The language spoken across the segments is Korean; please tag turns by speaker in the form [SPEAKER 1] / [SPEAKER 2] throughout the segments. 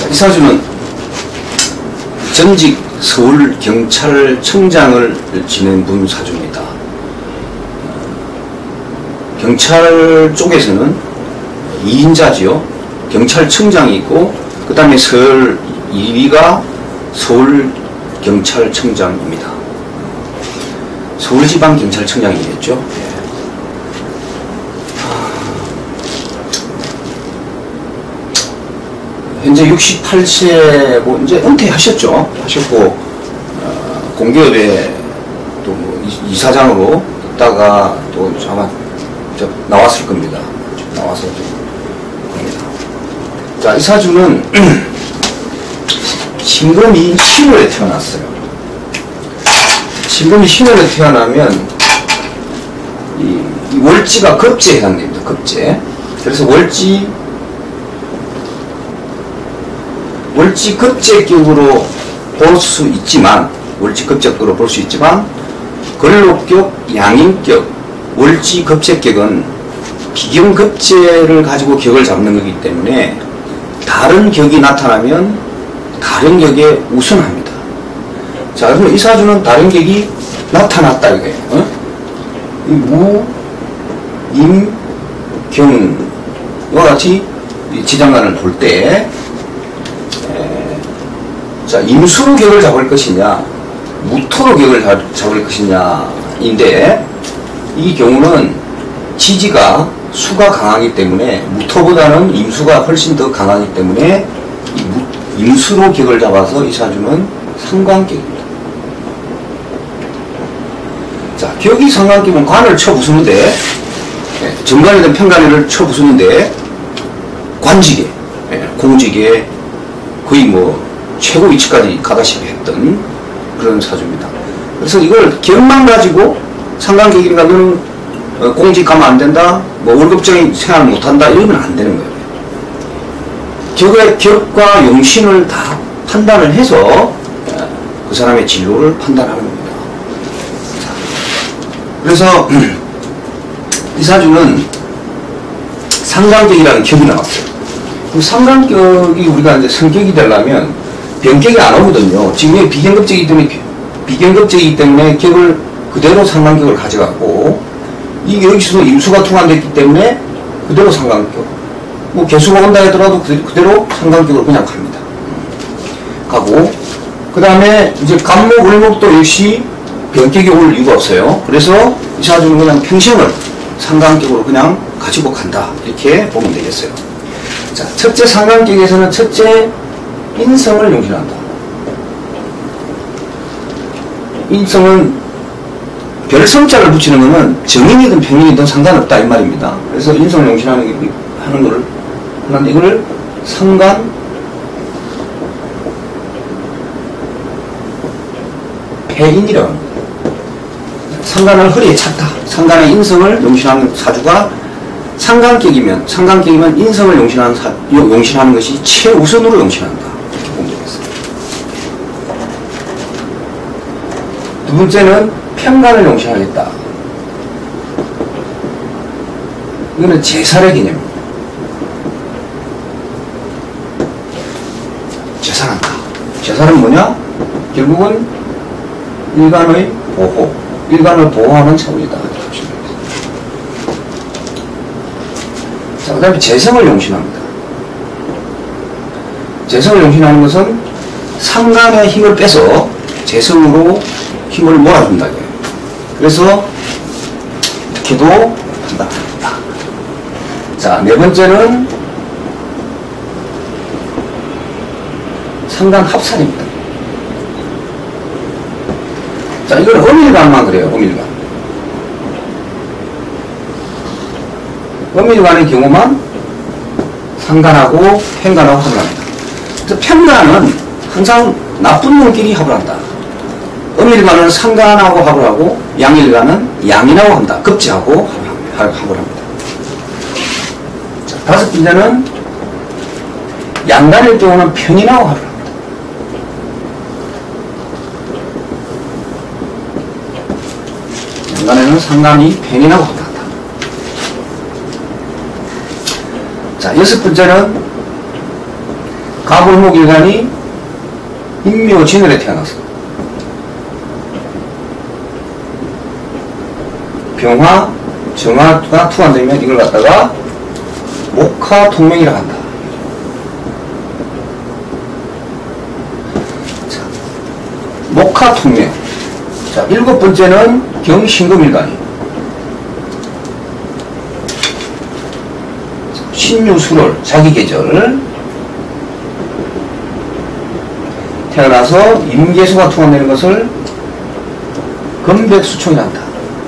[SPEAKER 1] 이 사주는 전직 서울경찰청장을 지낸 분 사주입니다. 경찰 쪽에서는 2인자지요. 경찰청장이 있고 그 다음에 2위가 서울경찰청장입니다. 서울지방경찰청장이겠죠. 현재 68세 뭐 이제 은퇴하셨죠. 하셨고 공기업에 또 뭐 이사장으로 있다가 또 아마 나왔을 겁니다. 나와서 겁니다. 자, 이 사주는 신금이 신월에 태어났어요. 신금이 신월에 태어나면 이 월지가 급제에 해당됩니다. 급제. 그래서 월지 급제격으로 볼 수 있지만, 월지급제격으로 볼 수 있지만, 근록격, 양인격, 월지급제격은 비경급제를 가지고 격을 잡는 거기 때문에 다른 격이 나타나면 다른 격에 우선합니다. 자, 그러면 이 사주는 다른 격이 나타났다 이거예요. 어? 이 무, 임, 경과 같이 지장간을 볼 때, 자, 임수로 격을 잡을 것이냐, 무토로 격을 잡을 것이냐인데, 이 경우는 지지가 수가 강하기 때문에 무토보다는 임수가 훨씬 더 강하기 때문에 임수로 격을 잡아서 이 사주는 상관격입니다. 자, 격이 상관격은 관을 쳐부수는데, 정관이든 편관을 쳐부수는데, 관직에, 공직에 거의 뭐 최고 위치까지 가다시피 했던 그런 사주입니다. 그래서 이걸 격만 가지고 상관격이니까 너는 공직 가면 안 된다, 뭐 월급적인 생활을 못한다, 이러면 안 되는 거예요. 격과 용신을 다 판단을 해서 그 사람의 진로를 판단하는 겁니다. 자, 그래서 이 사주는 상관격이라는 격이 나왔어요. 그럼 상관격이 우리가 이제 성격이 되려면 변격이 안 오거든요. 지금 비경급제이기 때문에 격을 그대로 상관격을 가져갔고, 여기서도 임수가 통한됐기 때문에 그대로 상관격. 뭐 개수가 온다 하더라도 그대로 상관격으로 그냥 갑니다. 가고, 그 다음에 이제 간목, 을목도 역시 변격이 올 이유가 없어요. 그래서 이 사주는 그냥 평생을 상관격으로 그냥 가지고 간다. 이렇게 보면 되겠어요. 자, 첫째 상관격에서는 첫째 인성을 용신한다. 인성은 별성자를 붙이는 것은 정인이든 평인이든 상관없다 이 말입니다. 그래서 인성을 용신하는 걸 하는데 이걸 상관 폐인이라고 합니다. 상관을 허리에 찼다. 상관의 인성을 용신하는 사주가 상관격이면 인성을 용신하는 것이 최우선으로 용신한다. 이렇게 보면 되겠습니다. 두 번째는 편관을 용신하겠다. 이거는 제살의 개념입니다. 제살한다. 제살은 뭐냐? 결국은 일간의 보호, 일간을 보호하는 차원이다. 자, 그 다음에 재성을 용신합니다. 재성을 용신하는 것은 상관의 힘을 빼서 재성으로 힘을 몰아준다. 그래서 이렇게도 판단합니다. 자, 네 번째는 상관합산입니다. 자, 이건 엄일관만 그래요. 엄일관. 엄일관의 경우만 상관하고 편관하고 합을 합니다. 그래서 편관은 항상 나쁜 놈끼리 합을 한다. 엄일관은 상관하고 합을 하고 양일관은 양인하고 한다. 급제하고 합을 합니다. 자, 다섯 번째는 양간일 경우는 편인하고 합을 합니다. 양간에는 상관이 편인하고 합을 한다. 자, 여섯 번째는 가골목일간이 인묘 진월에 태어나서 병화, 정화가 투한되면 이걸 갖다가 목화통명이라 한다. 자, 목화통명. 자, 7번째는 경신금일간이 신유술월 자기 계절 태어나서 임계수가 투한되는 것을 금백수총이라 한다.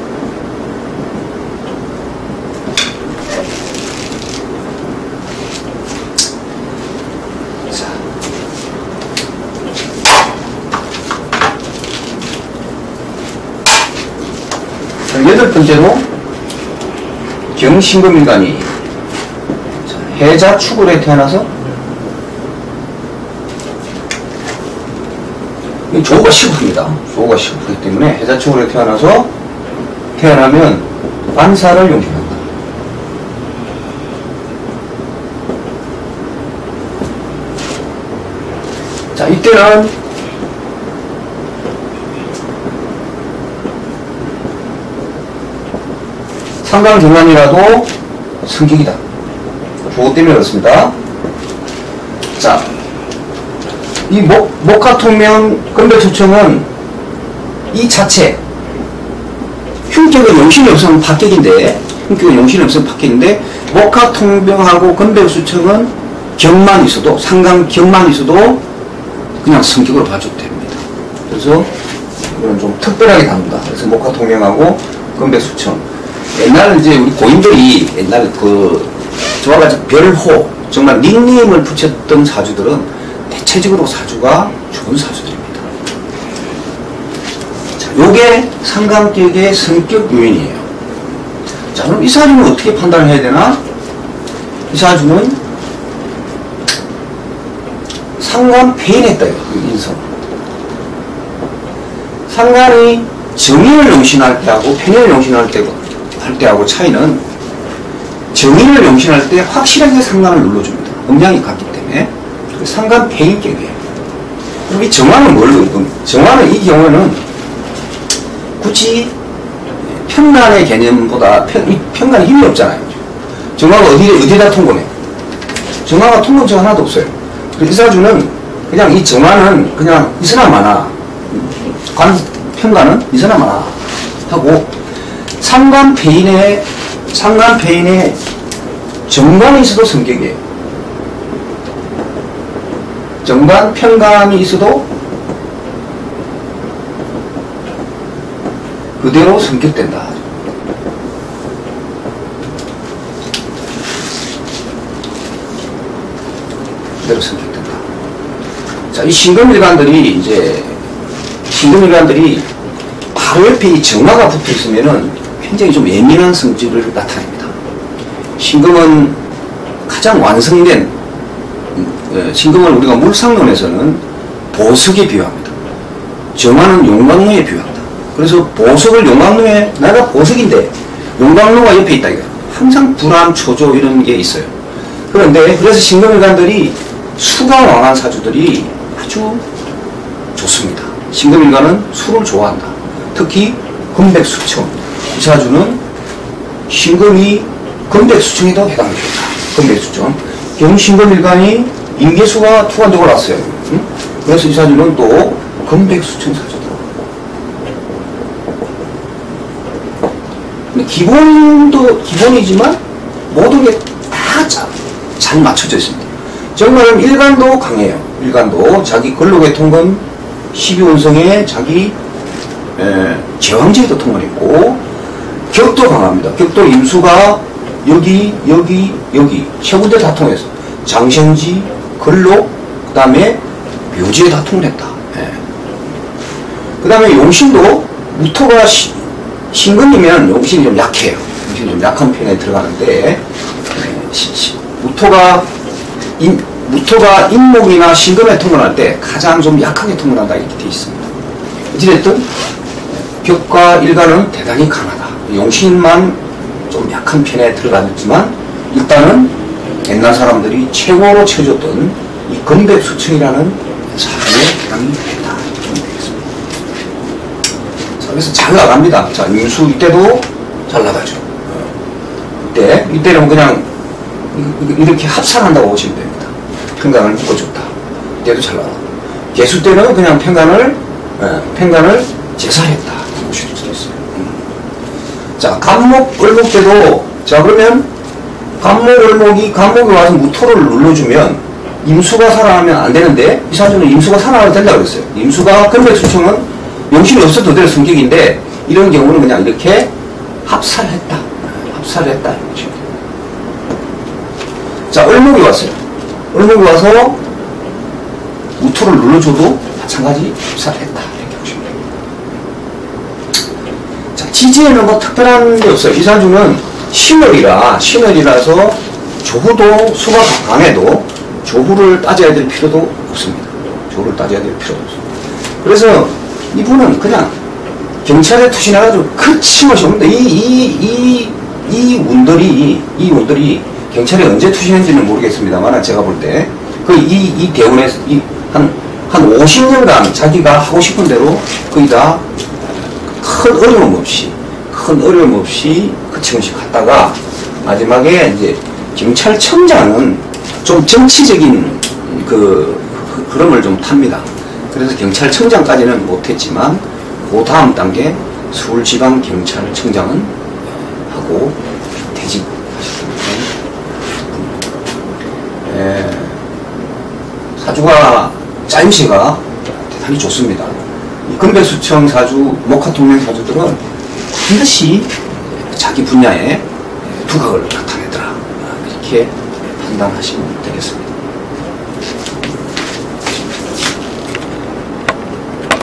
[SPEAKER 1] 여덟 번째로 경신금일간이 해자 축월에 태어나서 조가 시급합니다. 조가 시급하기 때문에 해자 축월에 태어나면 반사를 용신한다. 자, 이때는 상강정관이라도 성격이다. 조거 때문에 그렇습니다. 자, 이 목화통명 금백수청은 이 자체 흉격은 용신이 없으면 박격인데, 목화통명하고 금백수청은 격만 있어도, 상강격만 있어도 그냥 성격으로 봐줘도 됩니다. 그래서 이건 좀 특별하게 다룹니다. 그래서 목화통명하고 금백수청. 옛날에 이제 우리 고인들이 옛날에 저와 같이 별호, 정말 닉네임을 붙였던 사주들은 대체적으로 사주가 좋은 사주들입니다. 자, 요게 상강격의 성격 요인이에요. 자, 그럼 이 사주는 어떻게 판단을 해야 되나? 이 사주는 상간 폐인했다, 인성. 상간이 정인을 용신할 때하고 편인을 용신할 때하고 차이는 정인을 용신할 때 확실하게 상간을 눌러줍니다. 음양이 같기 때문에. 상간 폐인격이에요. 그럼 이 정화는 뭘로? 정화는 이 경우에는 굳이 편간의 개념보다 편간에 힘이 없잖아요. 정화가 어디다 통보해? 정화가 통보증 하나도 없어요. 그래서 이 사주는 그냥 이 정화는 그냥 있으나 마나, 편간은 있으나 마나 하고, 상간 폐인에 정관이 있어도 성격이에요. 정관, 편관이 있어도 그대로 성격된다. 그대로 성격된다. 자, 이 신금일간들이 바로 옆에 이 정화가 붙어 있으면은 굉장히 좀 예민한 성질을 나타냅니다. 신금은 가장 완성된, 신금을 우리가 물상론에서는 보석에 비유합니다. 정화는 용광로에 비유합니다. 그래서 보석을 용광로에, 내가 보석인데 용광로가 옆에 있다, 이거. 항상 불안, 초조 이런 게 있어요. 그래서 신금일간들이 수가 왕한 사주들이 아주 좋습니다. 신금일간은 수를 좋아한다. 특히 금백수청. 이 사주는 신금이 금백수청에도 해당됩니다. 금백수청. 경신금일간이 임계수가 투관적으로 왔어요. 그래서 이 사주는 또 금백수청 사주다. 기본이지만 모든 게 다 잘 맞춰져 있습니다. 정말은 일간도 강해요. 일간도 자기 근록의 통근 12운성에 자기 제왕제에도 통을 있고, 격도 강합니다. 격도 임수가 여기 세 군데 다 통해서 장생지, 근록, 그 다음에 묘지에 다 통했다. 그 다음에 용신도 무토가 신금이면 용신이 좀 약해요. 용신이 좀 약한 편에 들어가는데, 무토가 인목이나 신금에 통근할 때 가장 좀 약하게 통근한다, 이렇게 되어 있습니다. 어찌됐든 격과 일간은 대단히 강하다. 용신만 좀 약한 편에 들어가졌지만 일단은 옛날 사람들이 최고로 쳐줬던 이 건백수청이라는 사안에 해당이 된다. 이렇게 되겠습니다. 자, 그래서 잘 나갑니다. 자, 임수 이때도 잘 나가죠. 이때는 그냥 이렇게 합산한다고 보시면 됩니다. 평간을 묶어줬다. 이때도 잘 나가고. 개수 때는 그냥 평간을 제사했다. 보실 수 있어요. 자, 간목, 을목 때도, 자, 그러면 간목, 을목이 와서 무토를 눌러주면 임수가 살아나면 안 되는데, 이 사주는 임수가 살아나도 된다고 그랬어요. 임수가, 건백수청은 명심이 없어도 될 성격인데, 이런 경우는 그냥 이렇게 합살했다. 합살했다. 자, 을목이 왔어요. 을목이 와서 무토를 눌러줘도 마찬가지 합살했다. 이렇게 보시면 됩니다. 자, 지지에는 뭐 특별한 게 없어요. 이 사주는 신월이라서 조후도 수가 강해도 조후를 따져야 될 필요도 없습니다. 조후를 따져야 될 필요도 없습니다. 그래서 이분은 그냥 경찰에 투신해가지고 거침없이 옵니다. 이 운들이 경찰에 언제 투신했는지는 모르겠습니다만, 제가 볼 때, 이 대운에서, 한 50년간 자기가 하고 싶은 대로 거의 다 큰 어려움 없이 거침없이 갔다가, 마지막에 이제 경찰청장은 좀 정치적인 흐름을 좀 탑니다. 그래서 경찰청장까지는 못했지만, 그 다음 단계 서울지방경찰청장은 하고 퇴직하셨습니다. 사주가 짜임새가 대단히 좋습니다. 이 건백수청 사주, 목화통령 사주들은 반드시 자기 분야에 두각을 나타내더라. 이렇게 판단하시면 되겠습니다.